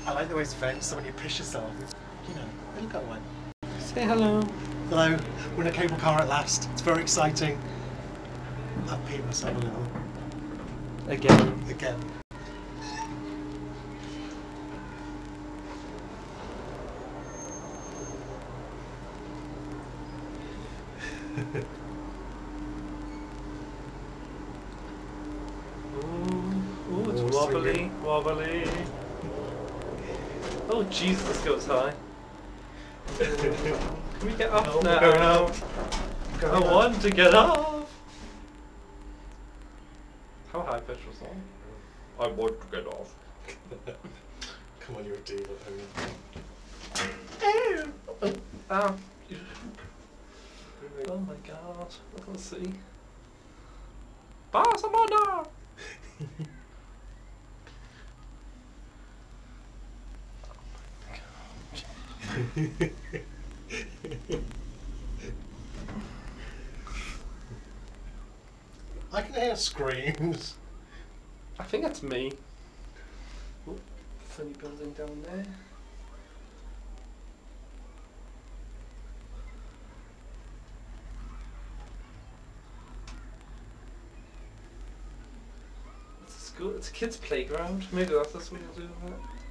I like the way it's French, so when you piss yourself, you know, it'll go away. Say hello. Hello, we're in a cable car at last. It's very exciting. I've peed myself a little. Again. Ooh, it's wobbly. Oh Jesus, this goes high. Can we get off now? We're going out. I want to get off. How high pitch was that? I want to get off. Come on, you're a diva, Oh my god, I can't see. Barcelona! I can hear screams. I think that's me. Oh, funny building down there. It's a school, it's a kid's playground. Maybe that's what you'll do with it.